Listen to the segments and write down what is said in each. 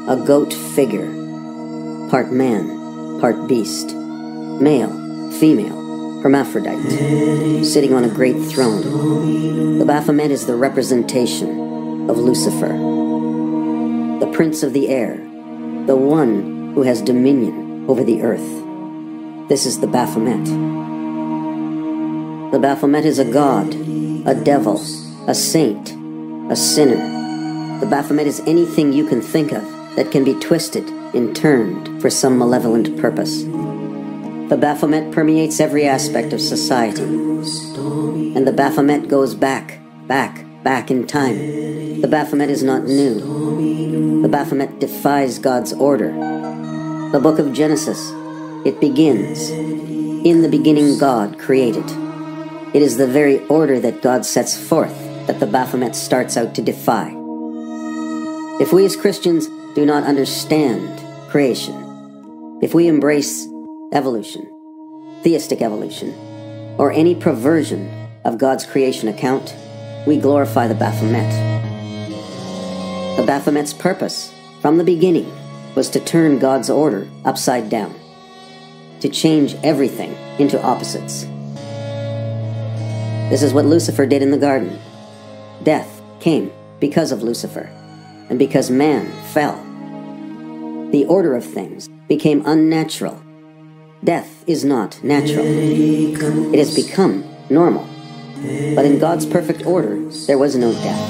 a goat figure, part man, part beast, male, female, hermaphrodite, sitting on a great throne. The Baphomet is the representation of Lucifer, the prince of the air, the one who has dominion over the earth. This is the Baphomet. The Baphomet is a god, a devil, a saint, a sinner. The Baphomet is anything you can think of that can be twisted and turned for some malevolent purpose. The Baphomet permeates every aspect of society. And the Baphomet goes back in time. The Baphomet is not new. The Baphomet defies God's order. The book of Genesis, it begins, "In the beginning God created." It is the very order that God sets forth that the Baphomet starts out to defy. If we as Christians do not understand creation, if we embrace evolution, theistic evolution, or any perversion of God's creation account, we glorify the Baphomet. The Baphomet's purpose, from the beginning, was to turn God's order upside down, to change everything into opposites. This is what Lucifer did in the garden. Death came because of Lucifer, and because man fell. The order of things became unnatural. Death is not natural. It has become normal. But in God's perfect order, there was no death.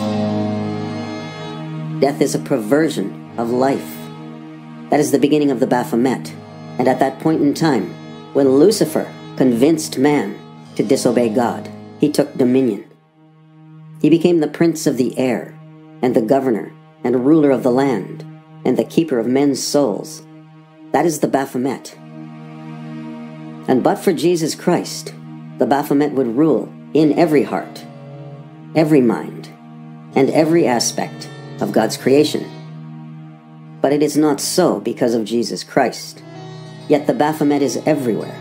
Death is a perversion of life. That is the beginning of the Baphomet. And at that point in time, when Lucifer convinced man to disobey God, he took dominion. He became the prince of the air, and the governor, and ruler of the land, and the keeper of men's souls. That is the Baphomet. And but for Jesus Christ, the Baphomet would rule in every heart, every mind, and every aspect of God's creation. But it is not so because of Jesus Christ. Yet the Baphomet is everywhere.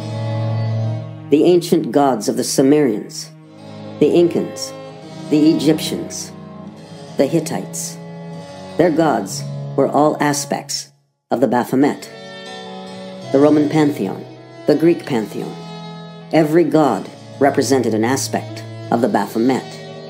The ancient gods of the Sumerians, the Incans, the Egyptians, the Hittites, their gods were all aspects of the Baphomet. The Roman pantheon, the Greek pantheon, every god represented an aspect of the Baphomet.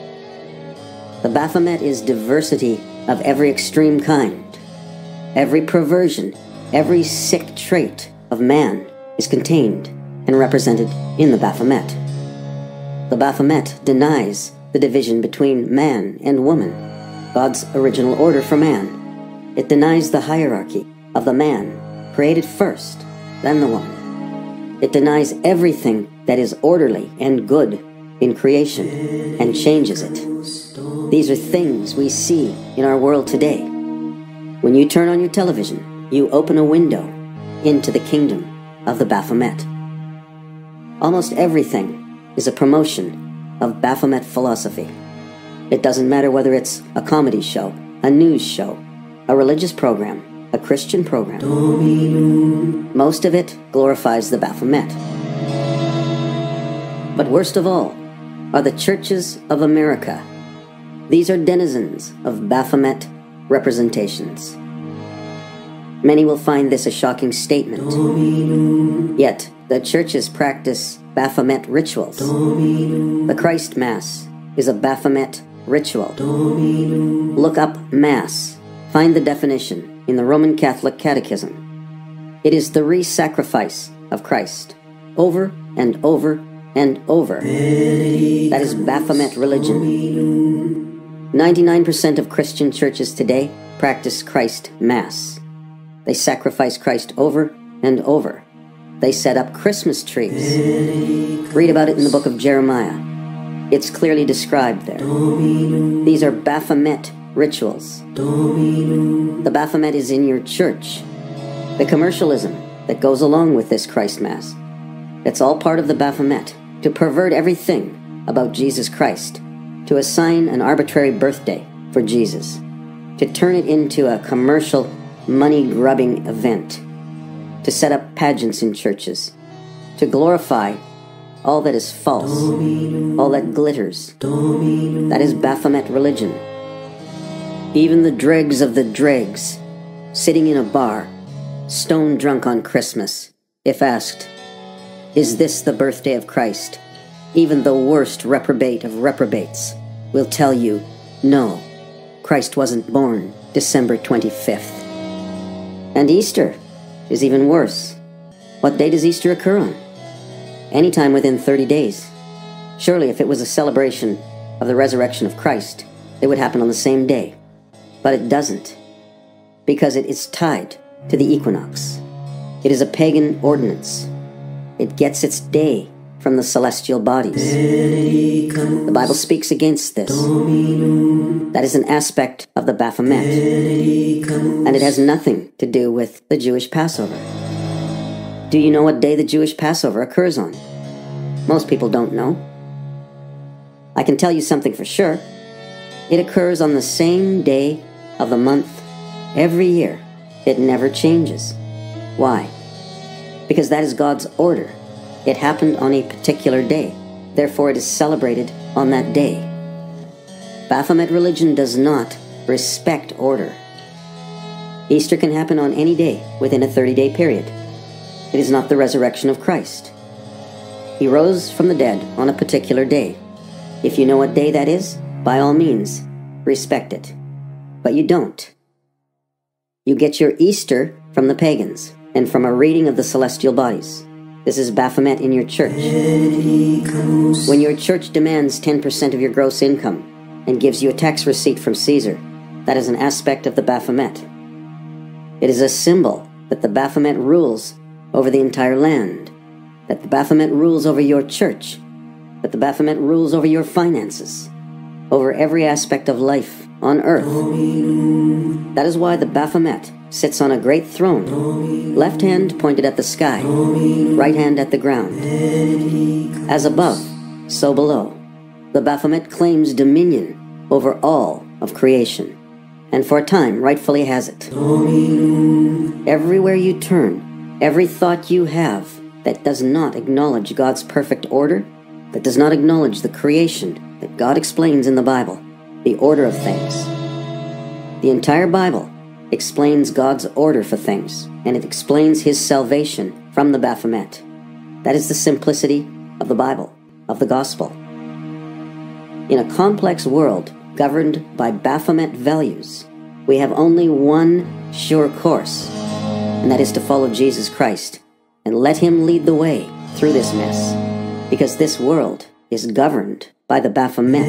The Baphomet is diversity of every extreme kind. Every perversion, every sick trait of man is contained and represented in the Baphomet. The Baphomet denies the division between man and woman, God's original order for man. It denies the hierarchy of the man, created first, then the woman. It denies everything that is orderly and good in creation and changes it. These are things we see in our world today. When you turn on your television, you open a window into the kingdom of the Baphomet. Almost everything is a promotion of Baphomet philosophy. It doesn't matter whether it's a comedy show, a news show, a religious program, a Christian program. Most of it glorifies the Baphomet. But worst of all are the churches of America. These are denizens of Baphomet representations. Many will find this a shocking statement. Yet, the churches practice Baphomet rituals. The Christ Mass is a Baphomet ritual. Look up Mass. Find the definition in the Roman Catholic Catechism. It is the re-sacrifice of Christ, over and over and over. That is Baphomet religion. 99% of Christian churches today practice Christ Mass. They sacrifice Christ over and over. They set up Christmas trees. Read about it in the book of Jeremiah. It's clearly described there. These are Baphomet rituals. The Baphomet is in your church. The commercialism that goes along with this Christ Mass, it's all part of the Baphomet, to pervert everything about Jesus Christ, to assign an arbitrary birthday for Jesus, to turn it into a commercial, money-grubbing event, to set up pageants in churches, to glorify all that is false, all that glitters. That is Baphomet religion. Even the dregs of the dregs sitting in a bar, stone drunk on Christmas, if asked, "Is this the birthday of Christ?" even the worst reprobate of reprobates will tell you, no, Christ wasn't born December 25th. And Easter is even worse. What day does Easter occur on? Anytime within 30 days. Surely if it was a celebration of the resurrection of Christ, it would happen on the same day. But it doesn't, because it is tied to the equinox. It is a pagan ordinance. It gets its day from the celestial bodies. The Bible speaks against this. That is an aspect of the Baphomet, and it has nothing to do with the Jewish Passover. Do you know what day the Jewish Passover occurs on? Most people don't know. I can tell you something for sure. It occurs on the same day of the month every year. It never changes. Why? Because that is God's order. It happened on a particular day. Therefore, it is celebrated on that day. Baphomet religion does not respect order. Easter can happen on any day within a 30-day period. It is not the resurrection of Christ. He rose from the dead on a particular day. If you know what day that is, by all means, respect it. But you don't. You get your Easter from the pagans and from a reading of the celestial bodies. This is Baphomet in your church. When your church demands 10% of your gross income and gives you a tax receipt from Caesar, that is an aspect of the Baphomet. It is a symbol that the Baphomet rules over the entire land, that the Baphomet rules over your church, that the Baphomet rules over your finances, over every aspect of life on earth. That is why the Baphomet sits on a great throne, left hand pointed at the sky, right hand at the ground. As above, so below. The Baphomet claims dominion over all of creation, and for a time rightfully has it. Everywhere you turn, every thought you have that does not acknowledge God's perfect order, that does not acknowledge the creation that God explains in the Bible, the order of things. The entire Bible explains God's order for things, and it explains His salvation from the Baphomet. That is the simplicity of the Bible, of the gospel. In a complex world governed by Baphomet values, we have only one sure course, and that is to follow Jesus Christ and let Him lead the way through this mess, because this world is governed by the Baphomet.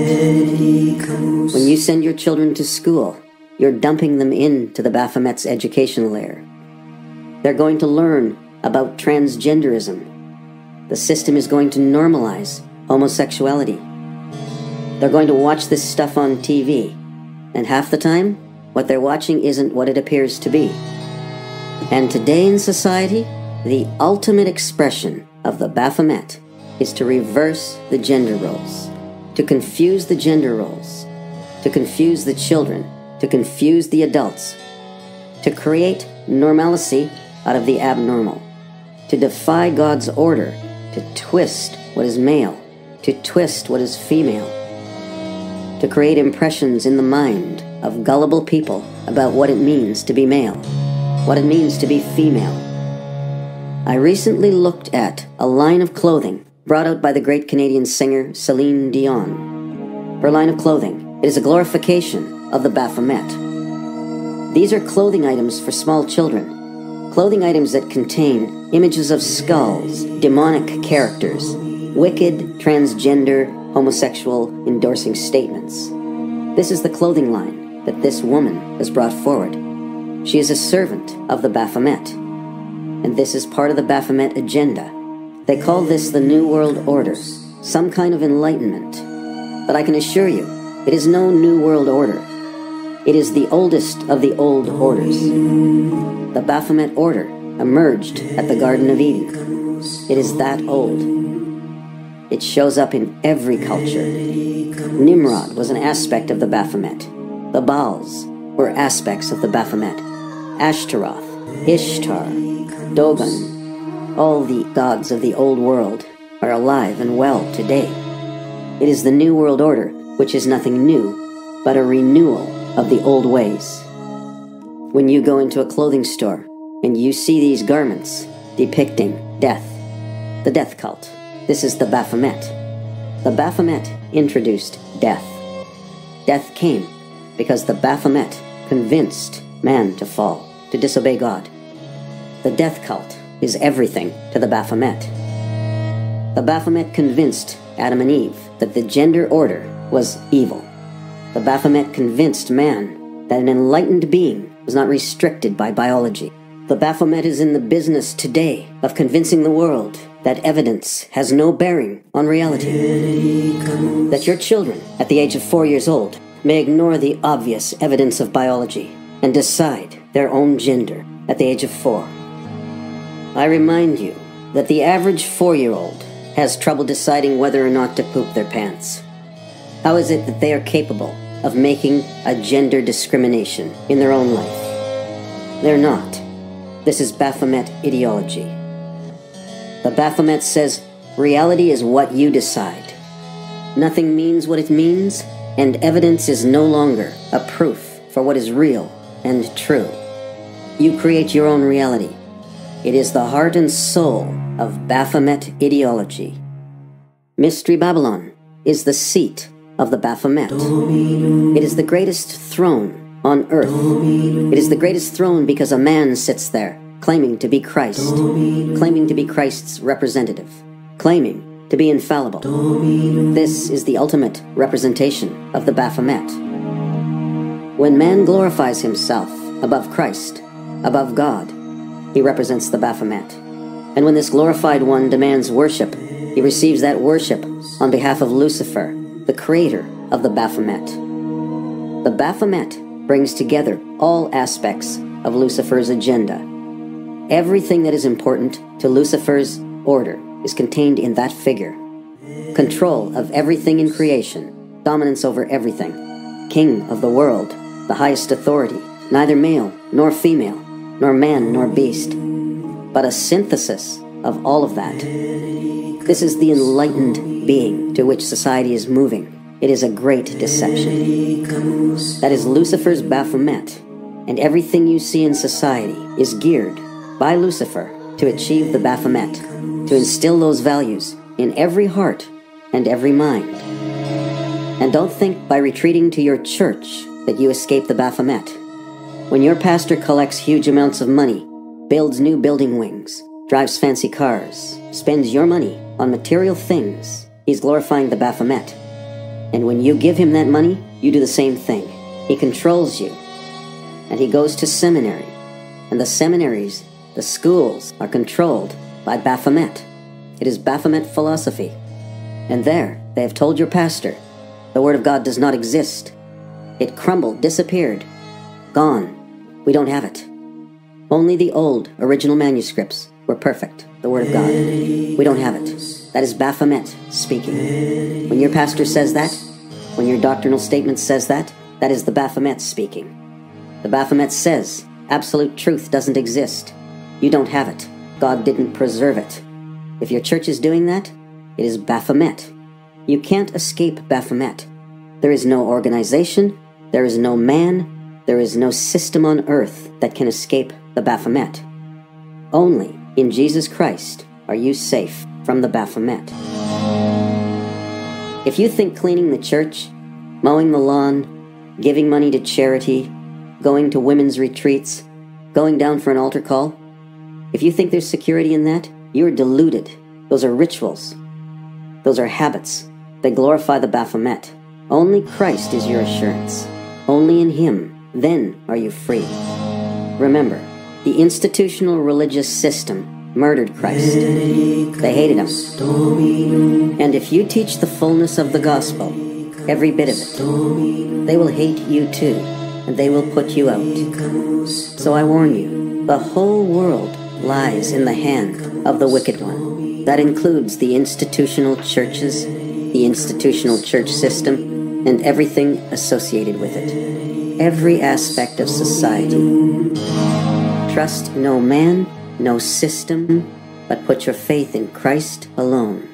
When you send your children to school, you're dumping them into the Baphomet's education layer. They're going to learn about transgenderism. The system is going to normalize homosexuality. They're going to watch this stuff on TV, and half the time, what they're watching isn't what it appears to be. And today in society, the ultimate expression of the Baphomet is to reverse the gender roles, to confuse the gender roles, to confuse the children, to confuse the adults, to create normalcy out of the abnormal, to defy God's order, to twist what is male, to twist what is female, to create impressions in the mind of gullible people about what it means to be male, what it means to be female. I recently looked at a line of clothing brought out by the great Canadian singer Celine Dion. Her line of clothing, it is a glorification of the Baphomet. These are clothing items for small children, clothing items that contain images of skulls, demonic characters, wicked, transgender, homosexual endorsing statements. This is the clothing line that this woman has brought forward. She is a servant of the Baphomet, and this is part of the Baphomet agenda. They call this the New World Order, some kind of enlightenment. But I can assure you, it is no New World Order. It is the oldest of the old orders. The Baphomet order emerged at the Garden of Eden. It is that old. It shows up in every culture. Nimrod was an aspect of the Baphomet. The Baals were aspects of the Baphomet. Ashtaroth, Ishtar, Dogon, all the gods of the old world are alive and well today. It is the New World Order, which is nothing new, but a renewal of the old ways. When you go into a clothing store and you see these garments depicting death, the death cult, this is the Baphomet. The Baphomet introduced death. Death came because the Baphomet convinced man to fall, to disobey God. The death cult is everything to the Baphomet. The Baphomet convinced Adam and Eve that the gender order was evil. The Baphomet convinced man that an enlightened being was not restricted by biology. The Baphomet is in the business today of convincing the world that evidence has no bearing on reality. That your children, at the age of 4 years old, may ignore the obvious evidence of biology and decide their own gender at the age of 4. I remind you that the average 4-year-old has trouble deciding whether or not to poop their pants. How is it that they are capable of making a gender discrimination in their own life? They're not. This is Baphomet ideology. The Baphomet says reality is what you decide. Nothing means what it means, and evidence is no longer a proof for what is real and true. You create your own reality. It is the heart and soul of Baphomet ideology. Mystery Babylon is the seat of the Baphomet. It is the greatest throne on earth. It is the greatest throne because a man sits there, claiming to be Christ, claiming to be Christ's representative, claiming to be infallible. This is the ultimate representation of the Baphomet. When man glorifies himself above Christ, above God, he represents the Baphomet. And when this glorified one demands worship, he receives that worship on behalf of Lucifer, the creator of the Baphomet. The Baphomet brings together all aspects of Lucifer's agenda. Everything that is important to Lucifer's order is contained in that figure. Control of everything in creation, dominance over everything, king of the world, the highest authority, neither male nor female, nor man nor beast, but a synthesis of all of that. This is the enlightened being to which society is moving. It is a great deception. That is Lucifer's Baphomet, and everything you see in society is geared by Lucifer to achieve the Baphomet, to instill those values in every heart and every mind. And don't think by retreating to your church that you escape the Baphomet. When your pastor collects huge amounts of money, builds new building wings, drives fancy cars, spends your money on material things, he's glorifying the Baphomet. And when you give him that money, you do the same thing. He controls you. And he goes to seminary. And the seminaries, the schools, are controlled by Baphomet. It is Baphomet philosophy. And there, they have told your pastor, the Word of God does not exist. It crumbled, disappeared, gone. We don't have it. Only the old, original manuscripts were perfect, the Word of God. We don't have it. That is Baphomet speaking. When your pastor says that, when your doctrinal statement says that, that is the Baphomet speaking. The Baphomet says absolute truth doesn't exist. You don't have it. God didn't preserve it. If your church is doing that, it is Baphomet. You can't escape Baphomet. There is no organization, there is no man, there is no system on earth that can escape the Baphomet. Only in Jesus Christ are you safe from the Baphomet. If you think cleaning the church, mowing the lawn, giving money to charity, going to women's retreats, going down for an altar call, if you think there's security in that, you're deluded. Those are rituals. Those are habits. They glorify the Baphomet. Only Christ is your assurance. Only in Him, then are you free. Remember, the institutional religious system murdered Christ. They hated Him. And if you teach the fullness of the gospel, every bit of it, they will hate you too, and they will put you out. So I warn you, the whole world lies in the hand of the wicked one. That includes the institutional churches, the institutional church system, and everything associated with it. Every aspect of society. Trust no man, no system, but put your faith in Christ alone.